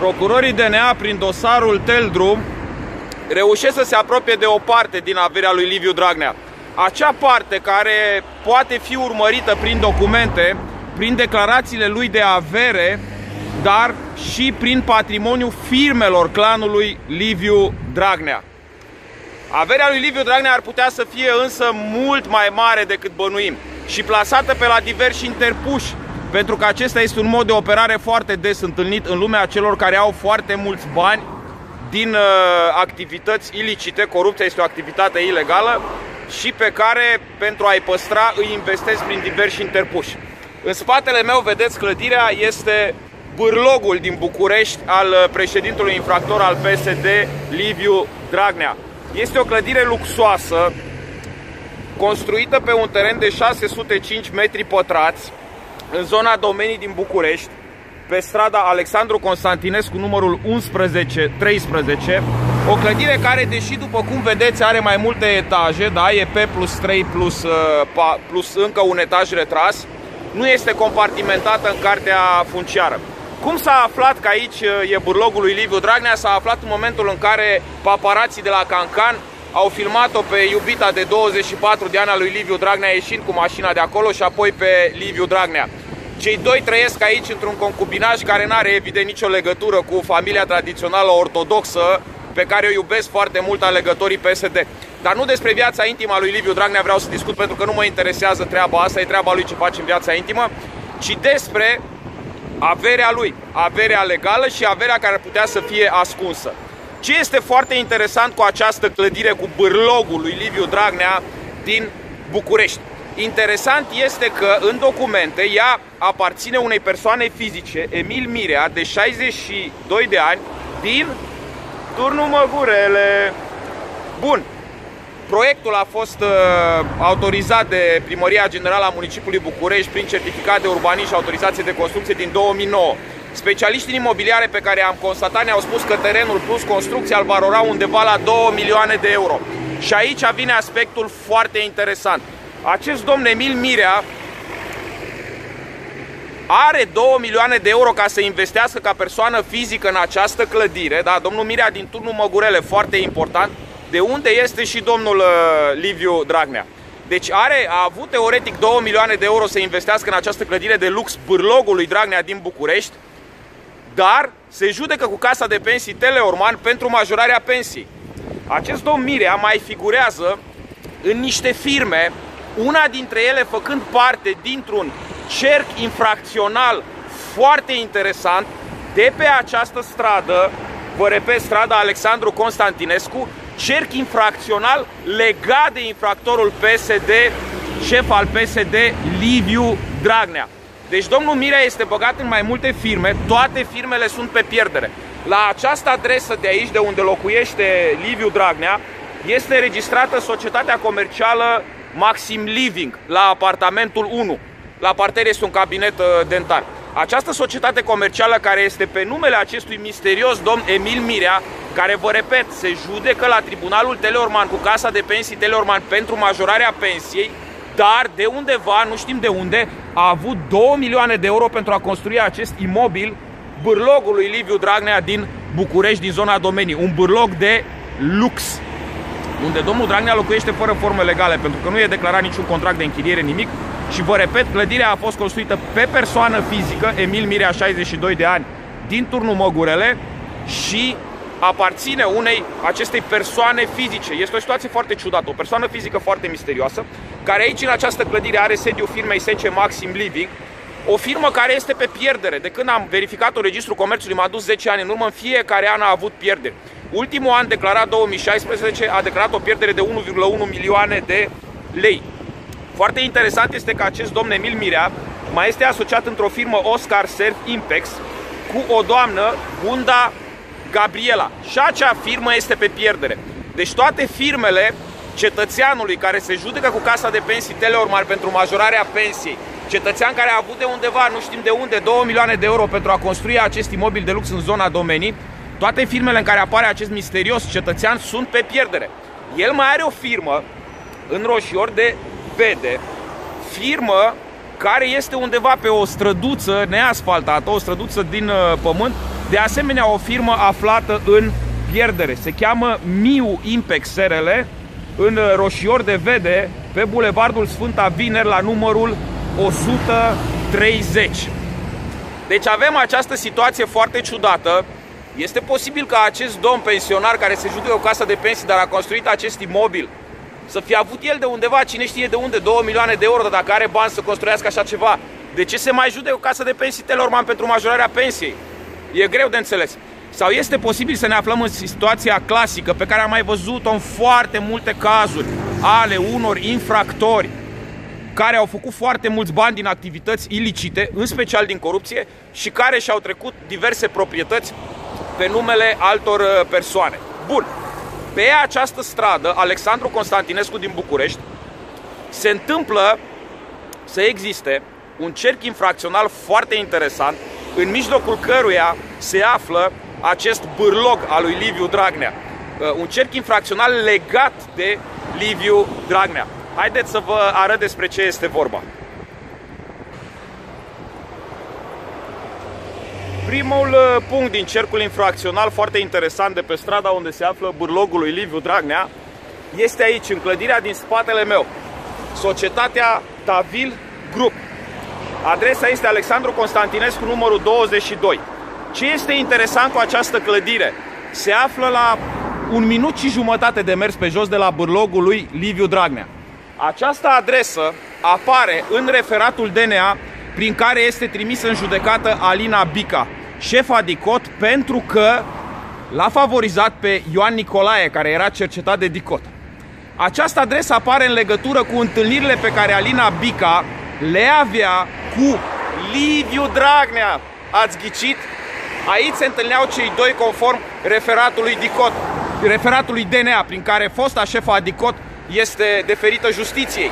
Procurorii DNA, prin dosarul Teldrum, reușesc să se apropie de o parte din averea lui Liviu Dragnea. Acea parte care poate fi urmărită prin documente, prin declarațiile lui de avere, dar și prin patrimoniul firmelor clanului Liviu Dragnea. Averea lui Liviu Dragnea ar putea să fie însă mult mai mare decât bănuim și plasată pe la diversi interpuși, pentru că acesta este un mod de operare foarte des întâlnit în lumea celor care au foarte mulți bani din activități ilicite. Corupția este o activitate ilegală și pe care, pentru a-i păstra, îi investesc prin diversi interpuși. În spatele meu, vedeți, clădirea este bârlogul din București al președintelui infractor al PSD, Liviu Dragnea. Este o clădire luxoasă, construită pe un teren de 605 metri pătrați, în zona Domenii din București, pe strada Alexandru Constantinescu, numărul 1113. O clădire care, deși după cum vedeți are mai multe etaje, da, e P+3 plus încă un etaj retras, nu este compartimentată în cartea funciară. Cum s-a aflat că aici e bârlogul lui Liviu Dragnea? S-a aflat în momentul în care paparații de la Cancan au filmat-o pe iubita de 24 de ani a lui Liviu Dragnea ieșind cu mașina de acolo și apoi pe Liviu Dragnea. Cei doi trăiesc aici într-un concubinaj care nu are evident nicio legătură cu familia tradițională ortodoxă pe care o iubesc foarte mult alegătorii PSD. Dar nu despre viața intimă a lui Liviu Dragnea vreau să discut, pentru că nu mă interesează treaba asta, e treaba lui ce face în viața intimă, ci despre averea lui, averea legală și averea care putea să fie ascunsă. Ce este foarte interesant cu această clădire, cu bârlogul lui Liviu Dragnea din București? Interesant este că în documente ea aparține unei persoane fizice, Emil Mirea, de 62 de ani, din Turnul Măgurele. Bun. Proiectul a fost autorizat de Primăria Generală a Municipiului București prin certificat de urbanism și autorizație de construcție din 2009. Specialiștii imobiliare pe care am constatat ne-au spus că terenul plus construcția îl valora undeva la 2 milioane de euro. Și aici vine aspectul foarte interesant. Acest domn Emil Mirea are 2 milioane de euro ca să investească ca persoană fizică în această clădire. Da, domnul Mirea din Turnul Măgurele, foarte important, de unde este și domnul Liviu Dragnea. Deci a avut teoretic 2 milioane de euro să investească în această clădire de lux, bârlogul lui Dragnea din București, dar se judecă cu Casa de Pensii Teleorman pentru majorarea pensiei. Acest domn Mirea mai figurează în niște firme, una dintre ele făcând parte dintr-un cerc infracțional foarte interesant de pe această stradă, vă repet, strada Alexandru Constantinescu, cerc infracțional legat de infractorul PSD, șef al PSD, Liviu Dragnea. Deci domnul Mirea este băgat în mai multe firme, toate firmele sunt pe pierdere. La această adresă de aici, de unde locuiește Liviu Dragnea, este înregistrată societatea comercială Maxim Living, la apartamentul 1. La parter este un cabinet dentar. Această societate comercială, care este pe numele acestui misterios domn Emil Mirea, care, vă repet, se judecă la Tribunalul Teleorman cu Casa de Pensii Teleorman pentru majorarea pensiei, dar de undeva, nu știm de unde, a avut 2 milioane de euro pentru a construi acest imobil, bârlogul lui Liviu Dragnea din București, din zona Domenii. Un bârlog de lux, unde domnul Dragnea locuiește fără forme legale, pentru că nu e declarat niciun contract de închiriere, nimic. Și vă repet, clădirea a fost construită pe persoană fizică, Emil Mirea, 62 de ani, din Turnul Măgurele, și aparține acestei persoane fizice. Este o situație foarte ciudată, o persoană fizică foarte misterioasă, care aici, în această clădire, are sediul firmei SC Maxim Living, o firmă care este pe pierdere. De când am verificat-o, Registrul Comerțului m-a dus 10 ani în urmă, în fiecare an a avut pierderi. Ultimul an declarat, 2016, a declarat o pierdere de 1,1 milioane de lei. Foarte interesant este că acest domn Emil Mirea mai este asociat într-o firmă Oscar Surf Impex cu o doamnă, Bunda Gabriela. Și acea firmă este pe pierdere. Deci toate firmele cetățeanului care se judecă cu Casa de Pensii Teleorman pentru majorarea pensiei, cetățean care a avut de undeva, nu știm de unde, 2 milioane de euro pentru a construi acest imobil de lux în zona Domenii, toate firmele în care apare acest misterios cetățean sunt pe pierdere. El mai are o firmă în roșior de vede, firmă care este undeva pe o străduță neasfaltată, o străduță din pământ, De asemenea, o firmă aflată în pierdere. Se cheamă Miu Impex SRL, în roșior de vede, pe bulevardul Sfânta Vineri, la numărul 130. Deci avem această situație foarte ciudată. Este posibil ca acest domn pensionar care se judecă o casă de pensii, dar a construit acest imobil, să fie avut el de undeva, cine știe de unde, 2 milioane de euro, dar dacă are bani să construiască așa ceva, de ce se mai judecă o casă de pensii Telorman pentru majorarea pensiei? E greu de înțeles. Sau este posibil să ne aflăm în situația clasică pe care am mai văzut-o în foarte multe cazuri ale unor infractori care au făcut foarte mulți bani din activități ilicite, în special din corupție, și care și-au trecut diverse proprietăți pe numele altor persoane. Bun. Pe această stradă, Alexandru Constantinescu din București, se întâmplă să existe un cerc infracțional foarte interesant, în mijlocul căruia se află acest bârlog al lui Liviu Dragnea. Un cerc infracțional legat de Liviu Dragnea. Haideți să vă arăt despre ce este vorba. Primul punct din cercul infracțional foarte interesant de pe strada unde se află bârlogul lui Liviu Dragnea este aici, în clădirea din spatele meu. Societatea Tavil Group. Adresa este Alexandru Constantinescu, numărul 22. Ce este interesant cu această clădire? Se află la 1 minut și jumătate de mers pe jos de la bârlogul lui Liviu Dragnea. Această adresă apare în referatul DNA prin care este trimisă în judecată Alina Bica, șefa DICOT, pentru că l-a favorizat pe Ioan Nicolae, care era cercetat de DICOT. Această adresă apare în legătură cu întâlnirile pe care Alina Bica le avea cu Liviu Dragnea. Ați ghicit? Aici se întâlneau cei doi conform referatului DICOT, referatului DNA, prin care fosta șefa DICOT este deferită justiției.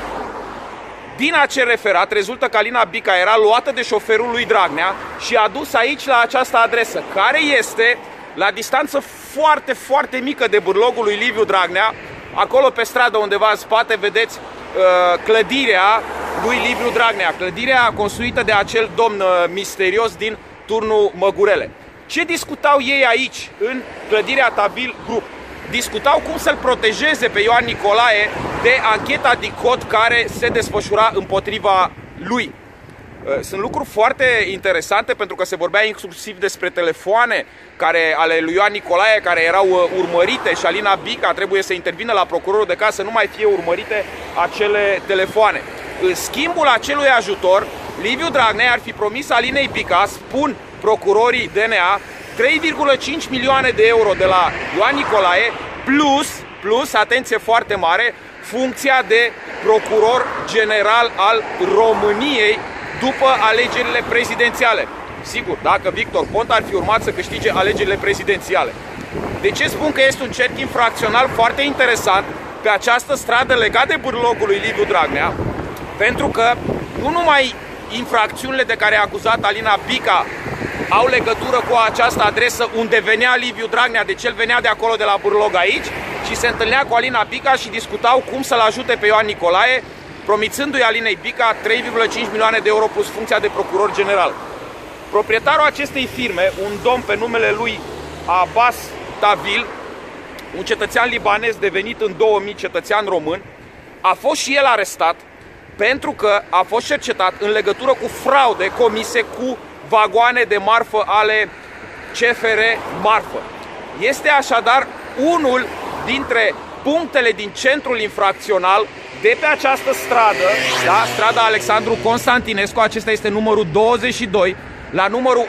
Din acel referat rezultă că Alina Bica era luată de șoferul lui Dragnea și adusă aici la această adresă, care este la distanță foarte, foarte mică de bârlogul lui Liviu Dragnea. Acolo pe stradă undeva în spate vedeți clădirea lui Liviu Dragnea, clădirea construită de acel domn misterios din turnul Măgurele. Ce discutau ei aici, în clădirea Tavil Group? Discutau cum să-l protejeze pe Ioan Nicolae de ancheta DICOT care se desfășura împotriva lui. Sunt lucruri foarte interesante, pentru că se vorbea inclusiv despre telefoane ale lui Ioan Nicolae care erau urmărite și Alina Bica trebuie să intervină la procurorul de caz să nu mai fie urmărite acele telefoane. În schimbul acelui ajutor, Liviu Dragnea ar fi promis Alinei Bica, spun procurorii DNA, 3,5 milioane de euro de la Ioan Nicolae, plus, atenție foarte mare, funcția de procuror general al României după alegerile prezidențiale. Sigur, dacă Victor Ponta ar fi urmat să câștige alegerile prezidențiale. De ce spun că este un cerc infracțional foarte interesant pe această stradă legat de bârlogul lui Liviu Dragnea? Pentru că nu numai infracțiunile de care a acuzat Alina Bica au legătură cu această adresă unde venea Liviu Dragnea, deci el venea de acolo, de la bârlog aici, și se întâlnea cu Alina Bica și discutau cum să-l ajute pe Ioan Nicolae, promițându-i Alinei Bica 3,5 milioane de euro plus funcția de procuror general. Proprietarul acestei firme, un domn pe numele lui Abbas Tavil, un cetățean libanez devenit în 2000 cetățean român, a fost și el arestat pentru că a fost cercetat în legătură cu fraude comise cu vagoane de marfă ale CFR Marfă. Este așadar unul dintre punctele din centrul infracțional de pe această stradă, da? Strada Alexandru Constantinescu, acesta este numărul 22, la numărul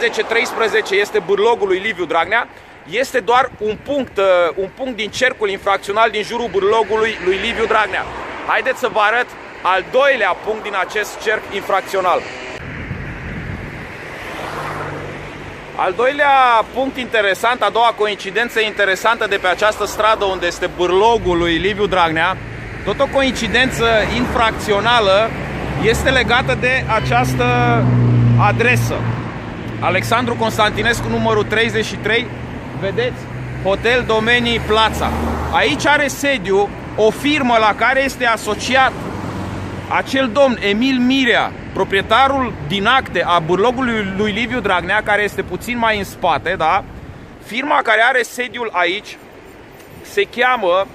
1113 este bârlogul lui Liviu Dragnea. Este doar un punct din cercul infracțional din jurul bârlogului lui Liviu Dragnea. Haideți să vă arăt al doilea punct din acest cerc infracțional. Al doilea punct interesant, a doua coincidență interesantă de pe această stradă unde este bârlogul lui Liviu Dragnea, tot o coincidență infracțională, este legată de această adresă. Alexandru Constantinescu, numărul 33, vedeți? Hotel Domenii Plața. Aici are sediu o firmă la care este asociat acel domn Emil Mirea, proprietarul din acte a burlogului lui Liviu Dragnea, care este puțin mai în spate, da? Firma care are sediul aici se cheamă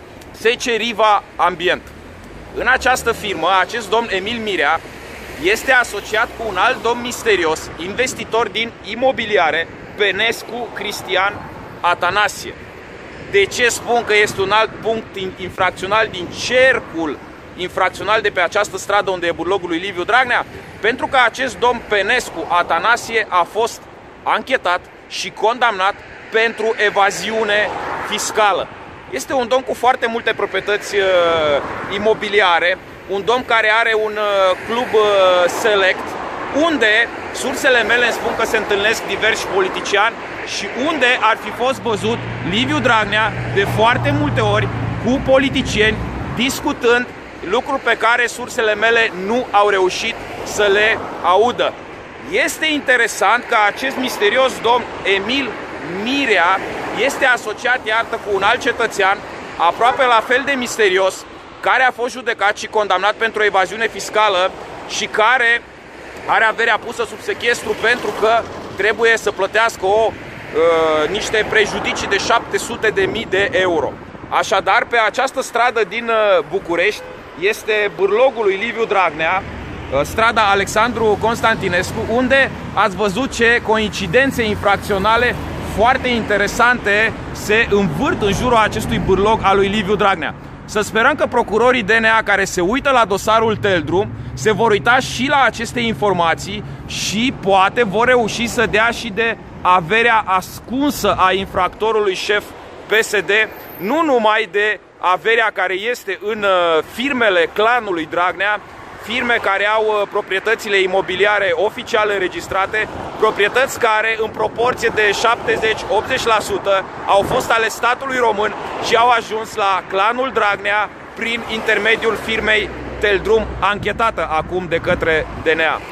Seceriva Ambient. În această firmă, acest domn Emil Mirea este asociat cu un alt domn misterios, investitor din imobiliare, Penescu Cristian Atanasie. De ce spun că este un alt punct infracțional din cercul infracțional de pe această stradă unde e burlogul lui Liviu Dragnea? Pentru că acest domn Penescu Atanasie a fost anchetat și condamnat pentru evaziune fiscală. Este un domn cu foarte multe proprietăți imobiliare, un domn care are un club select, unde sursele mele îmi spun că se întâlnesc diversi politiciani și unde ar fi fost văzut Liviu Dragnea de foarte multe ori cu politicieni discutând lucruri pe care sursele mele nu au reușit să le audă. Este interesant că acest misterios domn Emil Mirea este asociat, iată, cu un alt cetățean aproape la fel de misterios, care a fost judecat și condamnat pentru evaziune fiscală și care are averea pusă sub sechestru pentru că trebuie să plătească niște prejudicii de 700.000 de euro. Așadar, pe această stradă din București este burlogul lui Liviu Dragnea, strada Alexandru Constantinescu, unde ați văzut ce coincidențe infracționale foarte interesante se învârt în jurul acestui burlog al lui Liviu Dragnea. Să sperăm că procurorii DNA care se uită la dosarul Teldrum se vor uita și la aceste informații și poate vor reuși să dea și de averea ascunsă a infractorului șef PSD, nu numai de averea care este în firmele clanului Dragnea, firme care au proprietățile imobiliare oficial înregistrate, proprietăți care în proporție de 70-80% au fost ale statului român și au ajuns la clanul Dragnea prin intermediul firmei Teldrum, anchetată acum de către DNA.